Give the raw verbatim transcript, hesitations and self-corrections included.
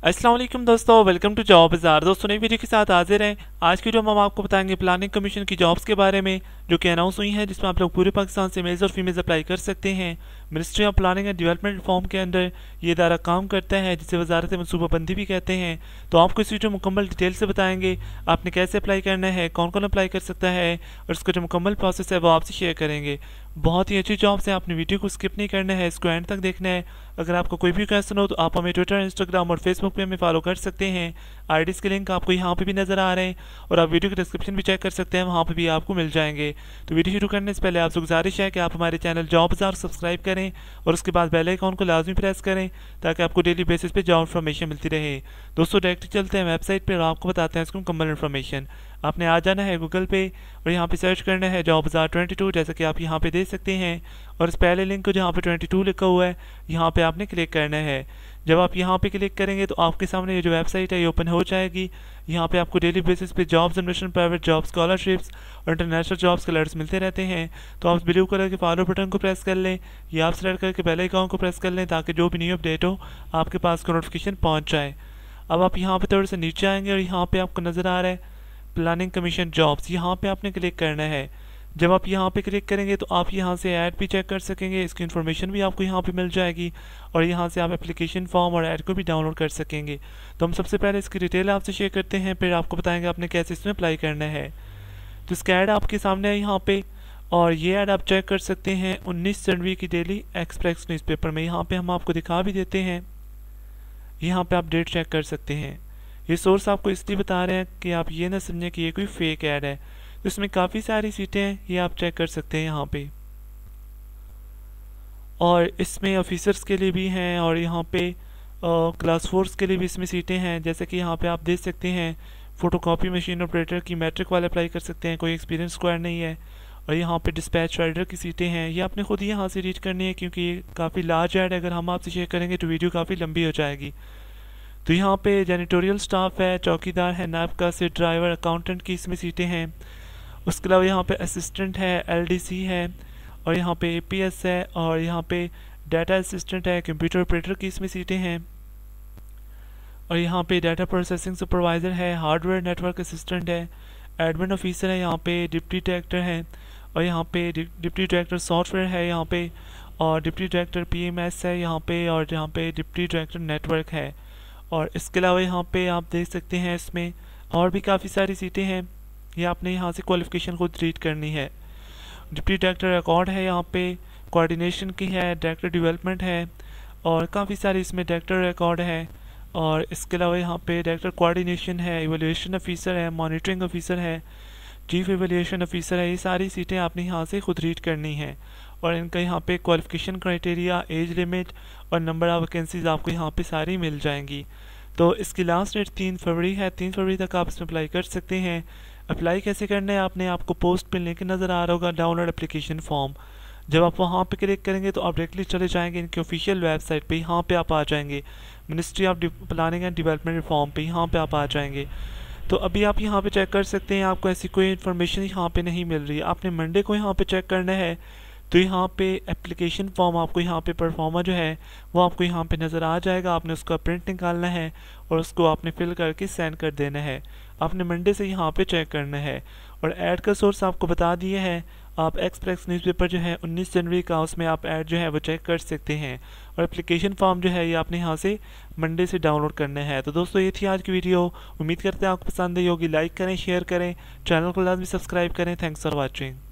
अस्सलाम वालेकुम दोस्तों, वेलकम टू जॉब बाजार। दोस्तों नई वीडियो के साथ हाजिर हैं। आज की वीडियो में हम आपको बताएंगे प्लानिंग कमीशन की जॉब्स के बारे में जो कि अनाउंस हुई हैं, जिसमें आप लोग पूरे पाकिस्तान से मेल्स और फीमेल्स अप्लाई कर सकते हैं। Ministry of planning and development reform के अंदर ये इदारा काम करता है, जिसे वजारत मनसूबाबंदी भी कहते हैं। तो आपको इस वीडियो मुकम्मल डिटेल से बताएंगे आपने कैसे अप्लाई करना है, कौन कौन अप्लाई कर सकता है और उसका जो मुकम्मल प्रोसेस है वो आपसे शेयर करेंगे। बहुत ही अच्छी जॉब्स है, आपने वीडियो को स्किप नहीं करना है, इसको एंड तक देखना है। अगर आपको कोई भी क्वेश्चन हो तो आप हमें ट्विटर, इंस्टाग्राम और फेसबुक पे हमें फॉलो कर सकते हैं। आईडीज़ के लिंक आपको यहाँ पे भी नजर आ रहे हैं और आप वीडियो के डिस्क्रिप्शन भी चेक कर सकते हैं, वहाँ पे भी आपको मिल जाएंगे। तो वीडियो शुरू करने से पहले आपसे गुजारिश है कि आप हमारे चैनल जॉब बाजार सब्सक्राइब करें और उसके बाद बेल आइकॉन को लाजमी प्रेस करें ताकि आपको डेली बेसिस पे जॉब इन्फॉर्मेशन मिलती रहे। दोस्तों डायरेक्ट चलते हैं वेबसाइट पर और आपको बताते हैं इसको मुकम्मल इन्फॉर्मेशन। आपने आ जाना है गूगल पे और यहाँ पे सर्च करना है जॉब बाजार ट्वेंटी टू, जैसा कि आप यहाँ पे देख सकते हैं। और इस पहले लिंक को जहाँ पे ट्वेंटी टू लिखा हुआ है यहाँ पे आपने क्लिक करना है। जब आप यहाँ पे क्लिक करेंगे तो आपके सामने ये जो वेबसाइट है ये ओपन हो जाएगी। यहाँ पे आपको डेली बेसिस पे jobs, admission, private job, scholarships और इंटरनेशनल जॉब्स के अलर्ट्स मिलते रहते हैं। तो आप ब्लू कलर के फॉलो बटन को प्रेस कर लें या आप सेलेक्ट करके बेल आइकॉन को प्रेस कर लें ताकि जो भी न्यू अपडेट हो आपके पास को नोटिफिकेशन पहुँच जाए। अब आप यहाँ पे थोड़े से नीचे आएंगे और यहाँ पे आपको नज़र आ रहा है प्लानिंग कमीशन जॉब्स, यहाँ पे आपने क्लिक करना है। जब आप यहाँ पे क्लिक करेंगे तो आप यहाँ से ऐड भी चेक कर सकेंगे, इसकी इन्फॉर्मेशन भी आपको यहाँ पे मिल जाएगी और यहाँ से आप एप्लीकेशन फॉर्म और ऐड को भी डाउनलोड कर सकेंगे। तो हम सबसे पहले इसकी डिटेल आपसे शेयर करते हैं, फिर आपको बताएंगे आपने कैसे इसमें अप्लाई करना है। तो इसका ऐड आपके सामने है यहाँ पे और ये ऐड आप चेक कर सकते हैं उन्नीस जनवरी की डेली एक्सप्रेस न्यूज़पेपर में। यहाँ पे हम आपको दिखा भी देते हैं, यहाँ पे आप डेट चेक कर सकते हैं। ये सोर्स आपको इसलिए बता रहे हैं कि आप ये ना समझें कि ये कोई फेक ऐड है। तो इसमें काफ़ी सारी सीटें हैं, ये आप चेक कर सकते हैं यहाँ पे। और इसमें ऑफिसर्स के लिए भी हैं और यहाँ पे क्लास फोर्स के लिए भी इसमें सीटें हैं। जैसे कि यहाँ पे आप देख सकते हैं फोटोकॉपी मशीन ऑपरेटर की मैट्रिक वाले अप्लाई कर सकते हैं, कोई एक्सपीरियंस स्क्वायर नहीं है। और यहाँ पे डिस्पैच राइडर की सीटें हैं, ये आपने खुद ही यहाँ से रीड करनी है क्योंकि ये काफ़ी लार्ज ऐड है। अगर हम आपसे शेयर करेंगे तो वीडियो काफ़ी लंबी हो जाएगी। तो यहाँ पे जेनिटोरियल स्टाफ है, चौकीदार है, नायब कासिर, ड्राइवर, अकाउंटेंट की इसमें सीटें हैं। उसके अलावा यहाँ पे असिस्टेंट है, एलडीसी है और यहाँ पे एपीएस है और यहाँ पे डाटा असिस्टेंट है, कंप्यूटर ऑपरेटर की इसमें सीटें हैं। और यहाँ पे डाटा प्रोसेसिंग सुपरवाइज़र है, हार्डवेयर नेटवर्क असिस्टेंट है, एडमिन ऑफिसर है, यहाँ पे डिप्टी डायरेक्टर है और यहाँ पे डिप्टी डायरेक्टर सॉफ्टवेयर है यहाँ पे और डिप्टी डायरेक्टर पीएमएस है यहाँ पे और यहाँ पे डिप्टी डायरेक्टर नेटवर्क है। और इसके अलावा यहाँ पे आप देख सकते हैं इसमें और भी काफ़ी सारी सीटें हैं, ये आपने यहाँ से क्वालिफिकेशन खुद रीड करनी है। डिप्टी डायरेक्टर रिकॉर्ड है, यहाँ पे कोऑर्डिनेशन की है, डायरेक्टर डेवलपमेंट है और काफ़ी सारी इसमें डायरेक्टर रिकॉर्ड है। और इसके अलावा यहाँ पे डायरेक्टर कोऑर्डिनेशन है, इवैल्यूएशन ऑफिसर है, मॉनिटरिंग ऑफिसर है, चीफ इवैल्यूएशन ऑफिसर है। ये सारी सीटें आपने यहाँ से खुद रीड करनी है और इनका यहाँ पे क्वालिफिकेशन क्राइटेरिया, एज लिमिट और नंबर ऑफ वैकेंसीज आपको यहाँ पे सारी मिल जाएंगी। तो इसकी लास्ट डेट तीन फरवरी है, तीन फरवरी तक आप इसमें अप्लाई कर सकते हैं। अप्लाई कैसे करना है, आपने आपको पोस्ट पे लिंक नज़र आ रहा होगा डाउनलोड एप्लीकेशन फॉर्म। जब आप वहाँ पे क्लिक करेंगे तो आप डायरेक्टली चले जाएंगे इनकी ऑफिशियल वेबसाइट पे, यहाँ पे आप आ जाएंगे ministry of planning and development reform पे, यहाँ पे आप आ जाएंगे। तो अभी आप यहाँ पे चेक कर सकते हैं आपको ऐसी कोई इन्फॉर्मेशन यहाँ पे नहीं मिल रही है। आपने मंडे को यहाँ पे चेक करना है तो यहाँ पे एप्लीकेशन फॉर्म आपको यहाँ पे परफॉर्मा जो है वो आपको यहाँ पे नज़र आ जाएगा। आपने उसका प्रिंट निकालना है और उसको आपने फिल करके सेंड कर देना है। आपने मंडे से यहाँ पे चेक करना है और ऐड का सोर्स आपको बता दिए है। आप एक्सप्रेस न्यूज़पेपर जो है उन्नीस जनवरी का, उसमें आप ऐड जो है वो चेक कर सकते हैं और एप्लीकेशन फॉर्म जो है ये आपने यहाँ से मंडे से डाउनलोड करना है। तो दोस्तों ये थी आज की वीडियो, उम्मीद करते हैं आपको पसंद आई होगी। लाइक करें, शेयर करें, चैनल को लाजमी सब्सक्राइब करें। Thanks for watching.